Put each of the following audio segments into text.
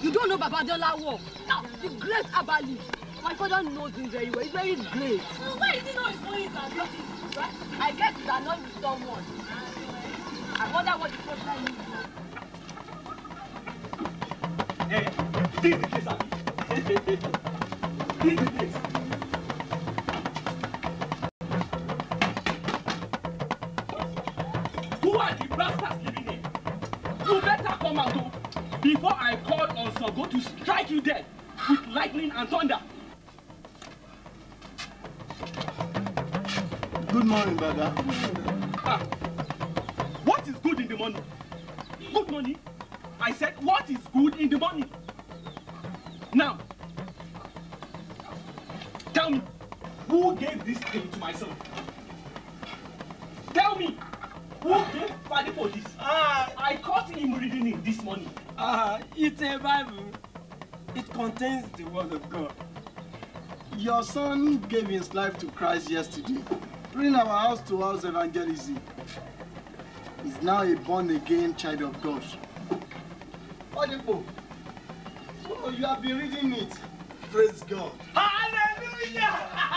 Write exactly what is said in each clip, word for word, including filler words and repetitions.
You don't know Baba Dolawo. Now, the great Abali. My father knows him very well. He's very great. So why is he not explaining his ability? Right? I guess he's annoyed with someone. I wonder what the person is. Hey, this is the case, Abi. This is the case. Who are the bastards living here? You better come out oh, before I call on Sogo to strike you dead with lightning and thunder. Good morning, Baba. Ah, what is good in the morning? Good money? I said, what is good in the morning? Now, tell me, who gave this thing to my son? Tell me, who gave Father for this? Ah, I caught him reading it this morning. Ah, it's a Bible. It contains the word of God. Your son gave his life to Christ yesterday. During our house-to-house evangelism. He's now a born-again child of God. Odipo, so you have been reading it. Praise God. Hallelujah!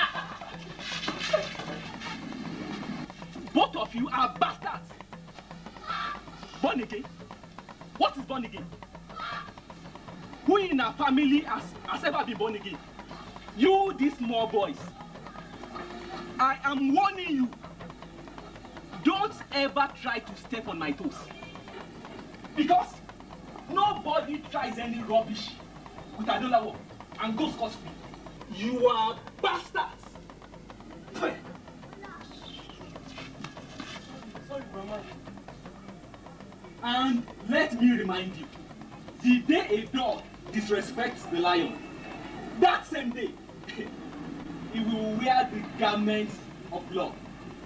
Both of you are bastards. Born again? What is born again? Who in our family has, has ever been born again? You, these small boys. I am warning you. Don't ever try to step on my toes. Because nobody tries any rubbish with Adolawo and goes scot-free. You are bastards. Sorry, Mama. And let me remind you, the day a dog disrespects the lion, that same day, he will wear the garments of law.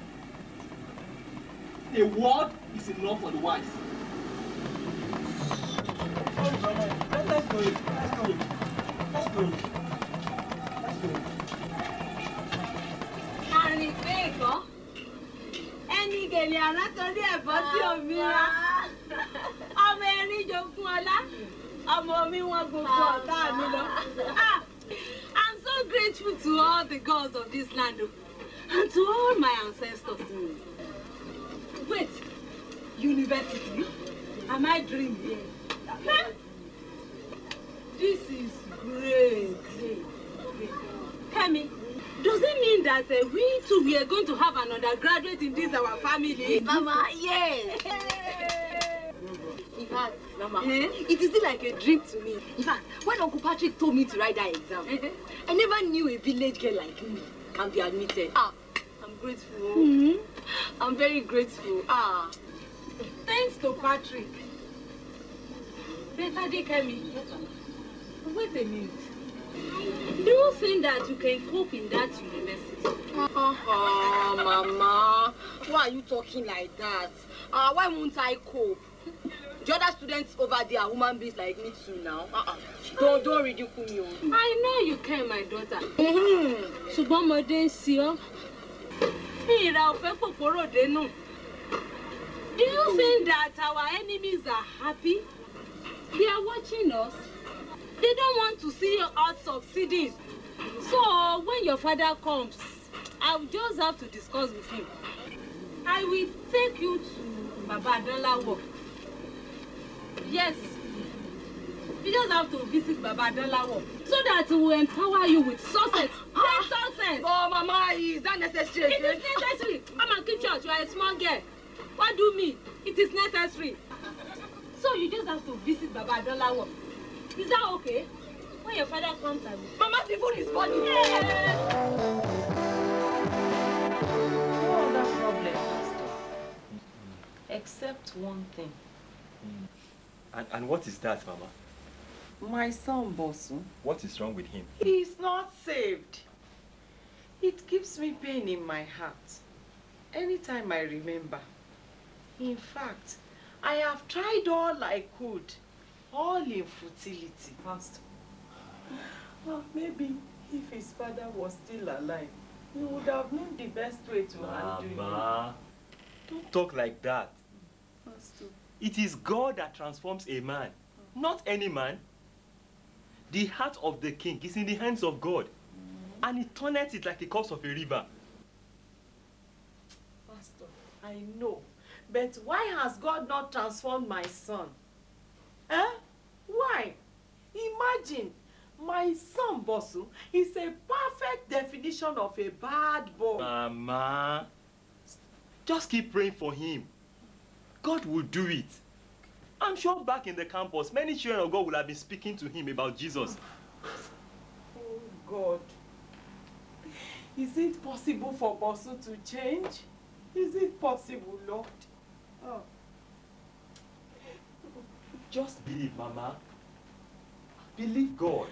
A word is enough for the wise. Sorry, Mama. Let, let's go. Let's go. Let's go. Let's go. Àrìn kéèkọ́, ẹni gèlè àrántọ́rí ẹ̀fọ́ tí omi ra. Ọmọ erin jogún ọlá, ọmọ omi wọn gbogbo ọ̀tá mi lọ. Ah, I'm so grateful to all the gods of this land and to all my ancestors. Wait, university? Am I dreaming? Huh? This is great. Kemi, does it mean that uh, we too we are going to have an undergraduate in this our family? Mama, yes. In fact, Mama, Eh? it is still like a dream to me. In fact, when Uncle Patrick told me to write that exam, I never knew a village girl like me can be admitted. Ah, I'm grateful. Mm-hmm. I'm very grateful. Ah. Thanks to Patrick. Better day, Kemi. Wait a minute. Do you think that you can cope in that university? Uh-huh, Mama. Why are you talking like that? Uh, why won't I cope? The other students over there are human beings like me too now. Uh-uh. Don't, don't ridicule me. I know you can, my daughter. Mm-hmm. Ṣùgbọ́n ọmọdé ń ṣe ọ́. Ìrà ọ̀fẹ́ kòkòrò dénú. Do you think that our enemies are happy? They are watching us. They don't want to see us succeeding. So when your father comes, I'll just have to discuss with him. I will take you to Baba Dolawo. Yes. You just have to visit Baba Dolawo so that he will empower you with success. Great success. Oh, Mama, is that necessary? It is necessary. Come and keep church. You are a small girl. What do you mean? It is necessary. So you just have to visit Baba Dolawo. Is that okay? When your father comes, I will. Mama, the food is funny. Yeah. No other problem, Pastor. Except one thing. And, and what is that, Mama? My son, Bosu. What is wrong with him? He's not saved. It gives me pain in my heart anytime I remember. In fact, I have tried all I could, all in futility. Pastor, well, maybe if his father was still alive, he would have known the best way to handle him. Mama, don't talk like that. Pastor. It is God that transforms a man, not any man. The heart of the king is in the hands of God. Mm. And he turneth it like a course of a river. Pastor, I know. But why has God not transformed my son? Eh? Why? Imagine, my son Bosu is a perfect definition of a bad boy. Mama, just keep praying for him. God will do it. I'm sure back in the campus, many children of God will have been speaking to him about Jesus. Oh God. Is it possible for Bosu to change? Is it possible, Lord? Oh. Just believe, Mama. Believe God.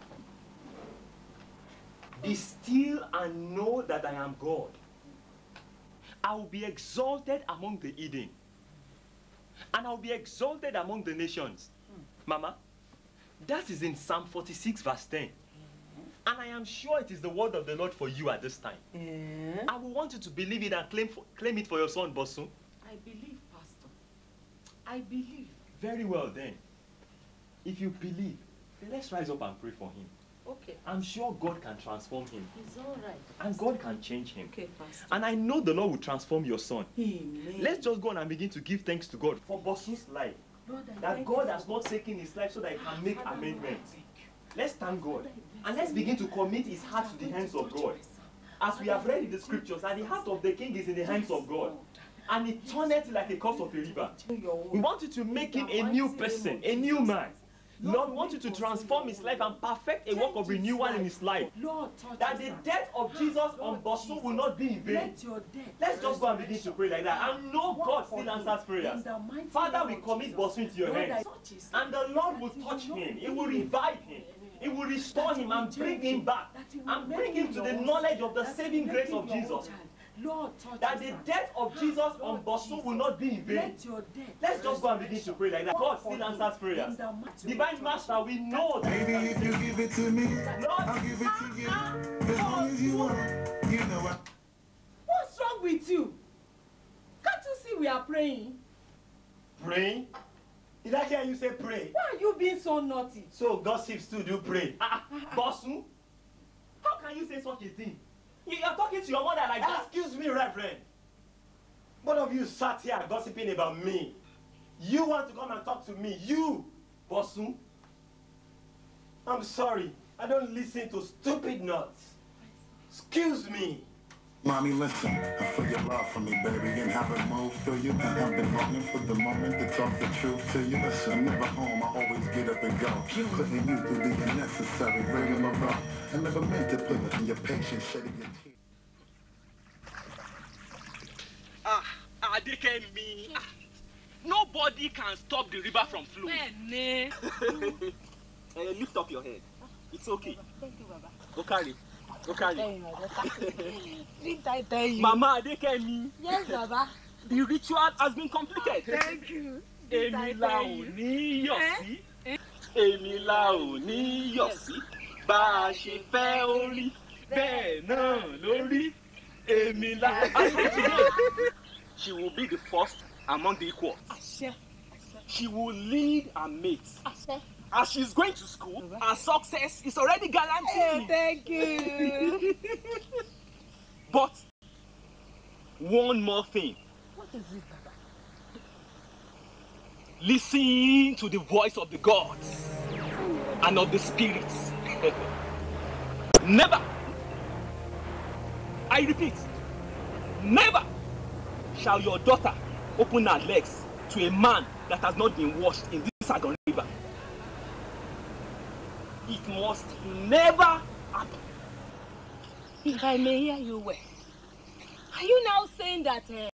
Be still and know that I am God. I will be exalted among the Eden. And I will be exalted among the nations. Mm. Mama, that is in Psalm forty-six verse ten. Mm-hmm. And I am sure it is the word of the Lord for you at this time. Mm-hmm. I will want you to believe it and claim, for, claim it for your son, Bosu. I believe, Pastor. I believe. Very well then. If you believe, then let's rise up and pray for him. Okay. I'm sure God can transform him. He's all right. And God can change him. Okay, Pastor. And I know the Lord will transform your son. Amen. Let's just go on and begin to give thanks to God for Bosu's life. Lord, that God has not taken his life so that he can make amendments. Let's thank God. And let's begin to commit his heart to the hands of God. As we have read in the scriptures, that the heart of the king is in the hands of God. And it turneth like a course of a river. We want you to make him a new person, a new man. Lord, we want you to transform his life and perfect a work of renewal in his life. That the death of Jesus on Bosu will not be in vain. Let's just go and begin to pray like that. And know God still answers prayers. Father, we commit Bosu into your hands. And the Lord will touch him. He will revive him. He will restore him and bring him back. And bring him to the knowledge of the saving grace of Jesus. Lord, that the death of Jesus on Bosu will not be in vain. Let's just go and begin to pray like that. God still answers prayers. Divine Master, we know that. Maybe if you give it to me, Lord, I'll give it to you. As long as you want, you know what. What's wrong with you? Can't you see we are praying? Praying? Did I hear you say pray? Why are you being so naughty? So gossips too do pray. Ah, Bosu, how can you say such a thing? You are talking to your mother like that. Excuse me, Reverend. Both of you sat here gossiping about me. You want to come and talk to me. You, Bosu. I'm sorry. I don't listen to stupid nuts. Excuse me. Mommy, listen, for your love for me, baby, and have it move through you. And I've been longing for the moment to talk the truth to you. Listen, I'm never home, I always get up and go. Putting you through the unnecessary rigmarole. I never meant to put it in your patience, shedding your tears. Ah, Adekemi. Ah, nobody can stop the river from flowing. Hey, lift up your head. It's okay. Thank you, Baba. Go carry. Go carry. Didn't I tell you? Mama Adekemi. Yes, Baba. The ritual has been completed. Thank you. Èmi la ò ní yọ̀ sí. Èmi la ò ní yọ̀ sí. Bá a ṣe fẹ́ orí, bẹ́ẹ̀ náà lórí. Èmi la. She will be the first among the equals. She will lead her mates. As she's going to school, her success is already guaranteed. Oh, thank you. But one more thing. What is it, Baba? Listen to the voice of the gods and of the spirits. Never, I repeat, never shall your daughter open her legs to a man that has not been washed in this Agon River. It must never happen. If I may hear you well, are you now saying that uh,